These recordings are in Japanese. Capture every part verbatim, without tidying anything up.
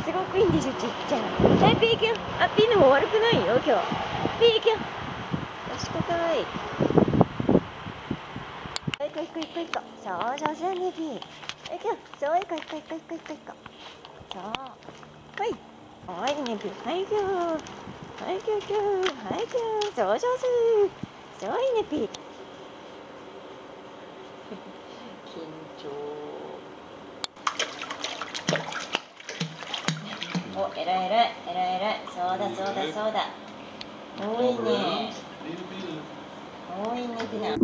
すごくいいんでしょ、ちっちゃい。はい、ピーキュン。あ、ピーのも悪くないよ、今日。ピーキュン。よしこかい。行こう行こう行こう行こう。そうそうそうね、ピー。行こう。そう行こう行こう行こう行こう行こう行こう。そう。はい。はい、ね、ピー。はい、キュー。はい、キューキュー。はい、キュー。そうそうそう。そういいね、ピー。緊張。お、えらいえらい、えらいえらい。そうだそうだそうだ。多いね。多いね、ピナ。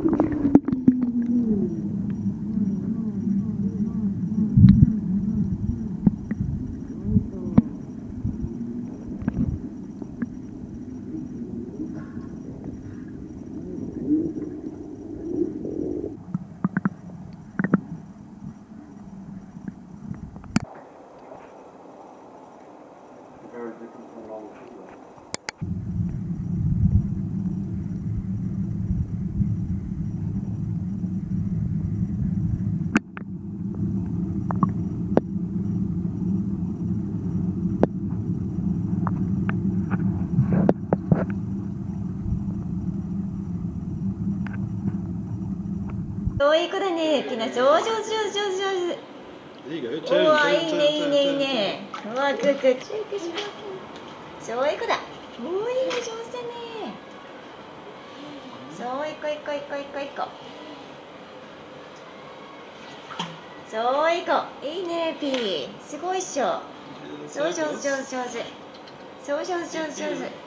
そういう子だね、ピナ。上手上手上手上手。うわ、いいねいいねいいね。うわ、グッグッ。そういう子だ。おー、いいね、上手だね。そういこいこいこいこいこ。そういこ。いいね、ピー。すごいっしょ。そう上手上手上手。そう上手上手上手。